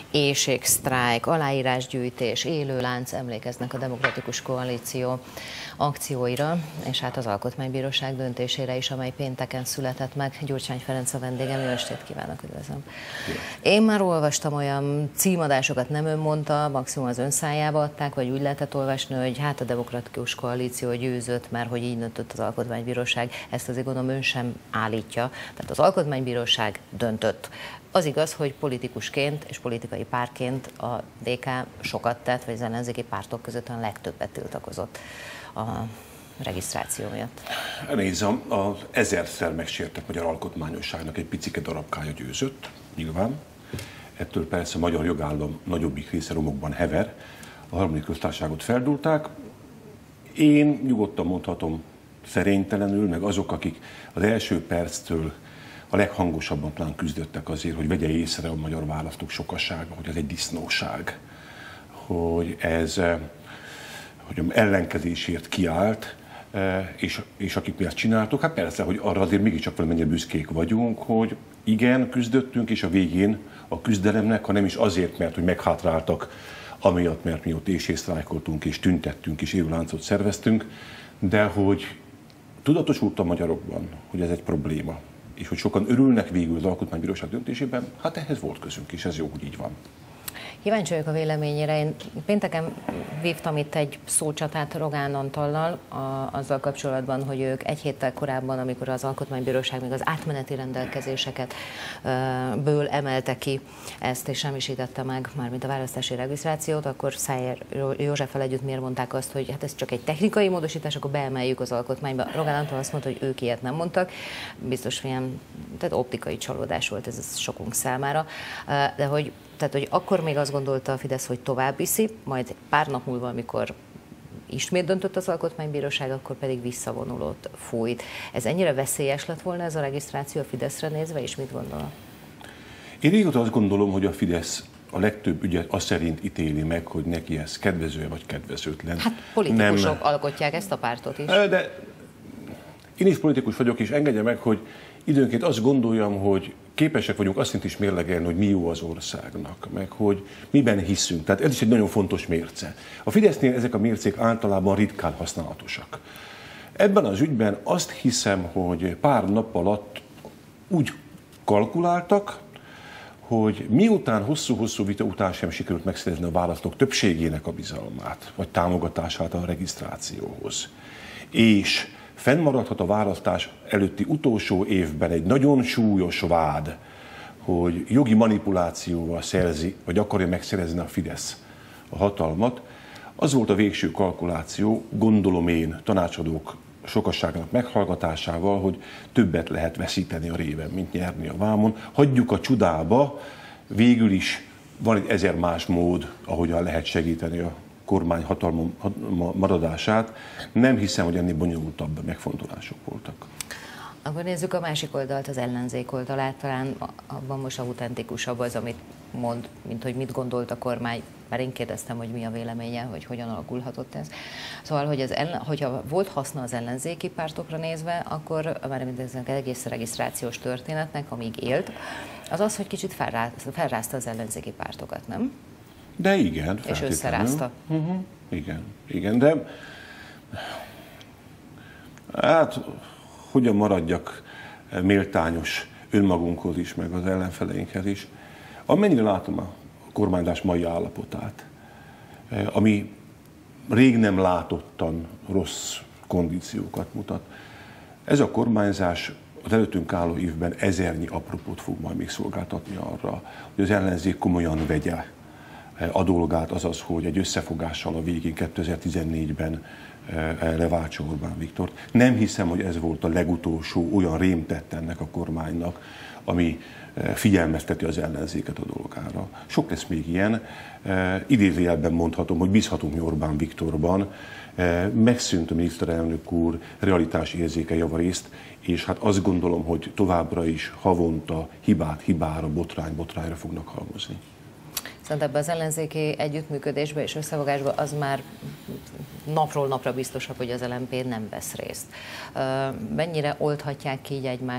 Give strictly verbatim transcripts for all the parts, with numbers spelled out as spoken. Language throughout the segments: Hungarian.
éhségsztrájk, aláírásgyűjtés, élőlánc, emlékeznek a Demokratikus Koalíció akcióira, és hát az Alkotmánybíróság döntésére is, amely pénteken született meg. Gyurcsány Ferenc a vendégem, jó estét kívánok, üdvözlöm. Én már olvastam olyan címadásokat, nem ön mondta, maximum az ön szájába adták, vagy úgy lehetett olvasni, hogy hát a Demokratikus Koalíció győzött, mert hogy így döntött az Alkotmánybíróság, ezt azért gondolom ön sem állítja. Tehát az Alkotmánybíróság döntött. Az igaz, hogy politikusként és politikai pártként a dé ká sokat tett, vagy az ellenzéki pártok között a legtöbbet tiltakozott a regisztráció miatt. Nézzem, az ezerszer megsértett magyar alkotmányosságnak egy picike darabkája győzött, nyilván. Ettől persze a magyar jogállam nagyobbik része romokban hever, a harmadik köztársaságot feldúlták. Én nyugodtan mondhatom, szerénytelenül, meg azok, akik az első perctől a leghangosabban talán küzdöttek azért, hogy vegye észre a magyar választók sokasága, hogy ez egy disznóság, hogy ez hogy ellenkezésért kiállt, és, és akik mi ezt csináltuk, hát persze, hogy arra azért mégiscsak valamennyire büszkék vagyunk, hogy igen, küzdöttünk, és a végén a küzdelemnek, ha nem is azért, mert hogy meghátráltak, amiatt, mert mi ott éhségsztrájkoltunk, és tüntettünk, és élőláncot szerveztünk, de hogy tudatosult a magyarokban, hogy ez egy probléma, és hogy sokan örülnek végül az Alkotmánybíróság döntésében, hát ehhez volt közünk, és ez jó, hogy így van. Kíváncsi vagyok a véleményére. Én pénteken vívtam itt egy szócsatát Rogán Antallal a, azzal kapcsolatban, hogy ők egy héttel korábban, amikor az Alkotmánybíróság még az átmeneti rendelkezéseket ből emelte ki ezt, és semmisítette meg, mármint a választási regisztrációt, akkor Szájer Józseffel együtt miért mondták azt, hogy hát ez csak egy technikai módosítás, akkor beemeljük az alkotmányba. Rogán Antall azt mondta, hogy ők ilyet nem mondtak. Biztos ilyen, tehát optikai csalódás volt ez sokunk számára, de hogy Tehát, hogy akkor még azt gondolta a Fidesz, hogy tovább viszi, majd pár nap múlva, amikor ismét döntött az Alkotmánybíróság, akkor pedig visszavonulót fújt. Ez ennyire veszélyes lett volna ez a regisztráció a Fideszre nézve, és mit gondol? Én régóta azt gondolom, hogy a Fidesz a legtöbb ügyet azt szerint ítéli meg, hogy neki ez kedvező vagy kedvezőtlen. Hát politikusok Nem... alkotják ezt a pártot is. De én is politikus vagyok, és engedje meg, hogy időnként azt gondoljam, hogy képesek vagyunk azt is mérlegelni, hogy mi jó az országnak, meg hogy miben hiszünk. Tehát ez is egy nagyon fontos mérce. A Fidesznél ezek a mércék általában ritkán használatosak. Ebben az ügyben azt hiszem, hogy pár nap alatt úgy kalkuláltak, hogy miután hosszú-hosszú vita után sem sikerült megszerezni a választók többségének a bizalmát, vagy támogatását a regisztrációhoz, és fennmaradhat a választás előtti utolsó évben egy nagyon súlyos vád, hogy jogi manipulációval szerzi, vagy akarja megszerezni a Fidesz a hatalmat. Az volt a végső kalkuláció, gondolom én, tanácsadók sokasságának meghallgatásával, hogy többet lehet veszíteni a réven, mint nyerni a vámon. Hagyjuk a csudába, végül is van egy ezer más mód, ahogyan lehet segíteni a kormány hatalma maradását. Nem hiszem, hogy ennél bonyolultabb megfontolások voltak. Akkor nézzük a másik oldalt, az ellenzék oldalát. Talán abban most autentikusabb az, amit mond, mint hogy mit gondolt a kormány. Már én kérdeztem, hogy mi a véleménye, hogy hogyan alakulhatott ez. Szóval, hogy az ellen, hogyha volt haszna az ellenzéki pártokra nézve, akkor már mindeznek egész regisztrációs történetnek, amíg élt, az az, hogy kicsit felrázta, felrázta az ellenzéki pártokat, nem? De igen, és összerázta. Uh-huh. Igen, igen, de hát hogyan maradjak méltányos önmagunkhoz is, meg az ellenfeleinkhez is. Amennyire látom a kormányzás mai állapotát, ami rég nem látottan rossz kondíciókat mutat, ez a kormányzás az előttünk álló évben ezernyi apropót fog majd még szolgáltatni arra, hogy az ellenzék komolyan vegye a dolgát, azaz, hogy egy összefogással a végén kétezer-tizennégyben leváltsa Orbán Viktort. Nem hiszem, hogy ez volt a legutolsó olyan rémtett ennek a kormánynak, ami figyelmezteti az ellenzéket a dolgára. Sok lesz még ilyen. Idézőjelben mondhatom, hogy bízhatunk mi Orbán Viktorban. Megszűnt a miniszterelnök úr realitási érzéke javarészt, és hát azt gondolom, hogy továbbra is havonta hibát hibára, botrány botrányra fognak halmozni. Viszont ebben az ellenzéki együttműködésben és összefogásban az már napról napra biztosabb, hogy az el em pé nem vesz részt. Mennyire oldhatják ki így egymás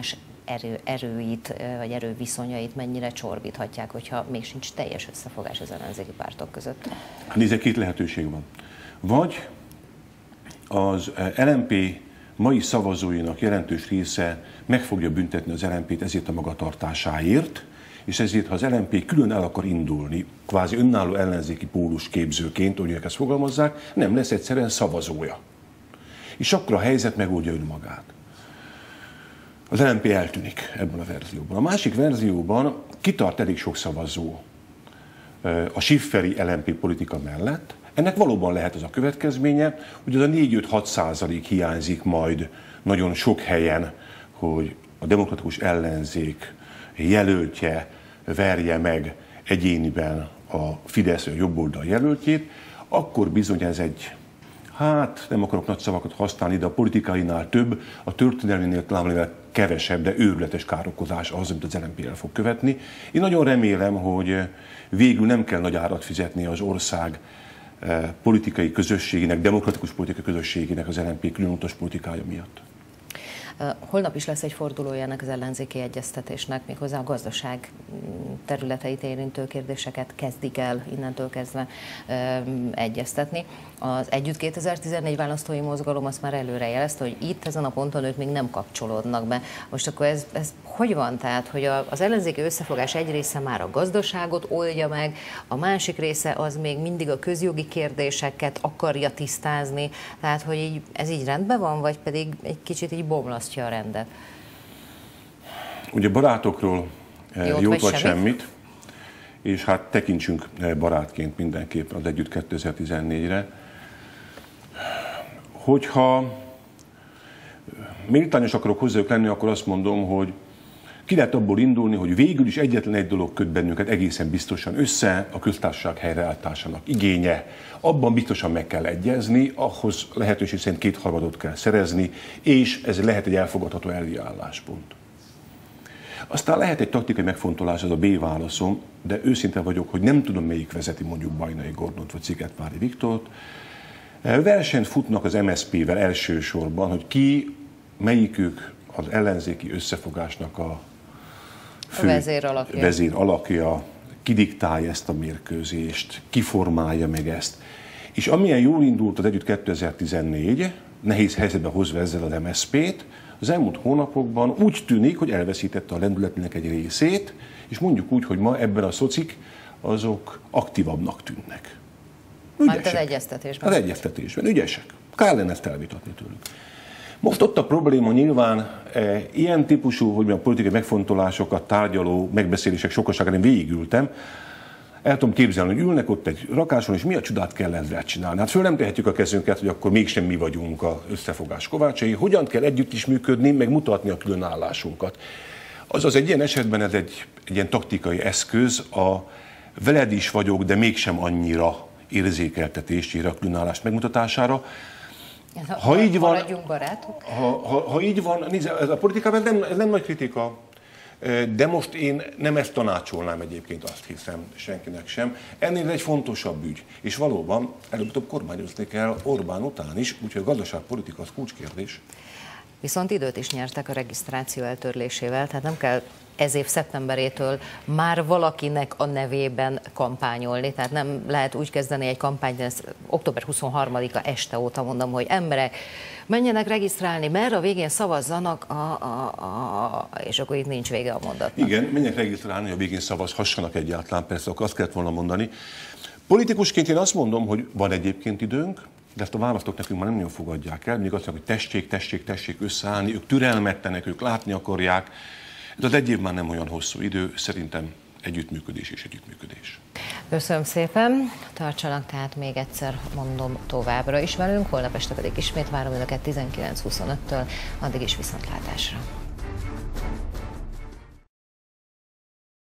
erő, erőit, vagy erőviszonyait mennyire csorbíthatják, hogyha még sincs teljes összefogás az ellenzéki pártok között? Nézd, két lehetőség van. Vagy az el em pé mai szavazóinak jelentős része meg fogja büntetni az el em pét ezért a magatartásáért, és ezért, ha az el em pé külön el akar indulni, kvázi önálló ellenzéki pólus képzőként, ahogy ők ezt fogalmazzák, nem lesz egyszerűen szavazója. És akkor a helyzet megoldja önmagát. Az el em pé eltűnik ebben a verzióban. A másik verzióban kitart elég sok szavazó a Schifferi el em pé politika mellett. Ennek valóban lehet az a következménye, hogy az a négy-öt-hat százalék hiányzik majd nagyon sok helyen, hogy a demokratikus ellenzék jelöltje verje meg egyéniben a Fidesz vagy a jobboldal jelöltjét, akkor bizony ez egy, hát nem akarok nagy szavakat használni, de a politikainál több, a történelménél talán kevesebb, de őrületes károkozás az, amit az el em pé el fog követni. Én nagyon remélem, hogy végül nem kell nagy árat fizetni az ország politikai közösségének, demokratikus politikai közösségének az el em pé különutas politikája miatt. Holnap is lesz egy fordulója ennek az ellenzéki egyeztetésnek, méghozzá a gazdaság területeit érintő kérdéseket kezdik el innentől kezdve um, egyeztetni. Az Együtt kétezer-tizennégy választói mozgalom azt már előre jelezte, hogy itt ezen a ponton ők még nem kapcsolódnak be. Most akkor ez, ez hogy van? Tehát, hogy a, az ellenzéki összefogás egy része már a gazdaságot oldja meg, a másik része az még mindig a közjogi kérdéseket akarja tisztázni. Tehát, hogy így, ez így rendben van, vagy pedig egy kicsit így bomlasztja a rendet? Ugye barátokról jót, jót vagy semmit. semmit, és hát tekintsünk barátként mindenképpen az Együtt kétezer-tizennégyre. Hogyha méltányos akarok hozzájuk lenni, akkor azt mondom, hogy ki lehet abból indulni, hogy végül is egyetlen egy dolog köt bennünket egészen biztosan össze, a köztársaság helyreállításának igénye. Abban biztosan meg kell egyezni, ahhoz lehetőség szerint kétharmadot kell szerezni, és ez lehet egy elfogadható elvi álláspont. Aztán lehet egy taktikai megfontolás, az a B válaszom, de őszinte vagyok, hogy nem tudom, melyik vezeti mondjuk Bajnai Gordont vagy Szigetvári Viktort. Versenyt futnak az em es zé pével elsősorban, hogy ki, melyikük az ellenzéki összefogásnak a fő vezér alakja. vezér alakja, kidiktálja ezt a mérkőzést, kiformálja meg ezt. És amilyen jól indult az Együtt kétezer-tizennégy, nehéz helyzetbe hozva ezzel az em es zé pét, az elmúlt hónapokban úgy tűnik, hogy elveszítette a lendületének egy részét, és mondjuk úgy, hogy ma ebben a szocik azok aktívabbnak tűnnek. Már az egyeztetésben. Az egyeztetésben, ügyesek. Kár lenne ezt elvitatni tőlük. Most ott a probléma nyilván e, ilyen típusú, hogy a politikai megfontolásokat tárgyaló megbeszélések sokaságán én végigültem, el tudom képzelni, hogy ülnek ott egy rakáson, és mi a csodát kell ezzel csinálni. Hát föl nem tehetjük a kezünket, hogy akkor mégsem mi vagyunk az összefogás kovácsai. Hogyan kell együtt is működni, meg mutatni a különállásunkat. Azaz egy ilyen esetben ez egy, egy ilyen taktikai eszköz, a veled is vagyok, de mégsem annyira érzékeltetésére, a különállás megmutatására. Ha, ha így van, barátok? Ha, ha, ha így van, nézd, ez a politikában nem, ez nem nagy kritika, de most én nem ezt tanácsolnám egyébként, azt hiszem, senkinek sem. Ennél egy fontosabb ügy. És valóban előbb-utóbb kormányozni kell Orbán után is, úgyhogy a gazdaságpolitika az kulcskérdés. Viszont időt is nyertek a regisztráció eltörlésével, tehát nem kell ez év szeptemberétől már valakinek a nevében kampányolni, tehát nem lehet úgy kezdeni egy kampányt, de ezt október huszonharmadika este óta mondom, hogy emberek menjenek regisztrálni, mert a végén szavazzanak, a, a, a, és akkor itt nincs vége a mondatnak. Igen, menjenek regisztrálni, a végén szavazhassanak egyáltalán, persze, akkor azt kellett volna mondani. Politikusként én azt mondom, hogy van egyébként időnk, de ezt a választók nekünk már nem nagyon fogadják el, mindig azt mondják, hogy tessék, tessék, tessék összeállni, ők türelmetlenek, ők látni akarják. Ez az egy év már nem olyan hosszú idő, szerintem együttműködés és együttműködés. Köszönöm szépen, tartsanak tehát még egyszer, mondom, továbbra is velünk, holnap este pedig ismét várom önöket tizenkilenc huszonöttől, addig is viszontlátásra.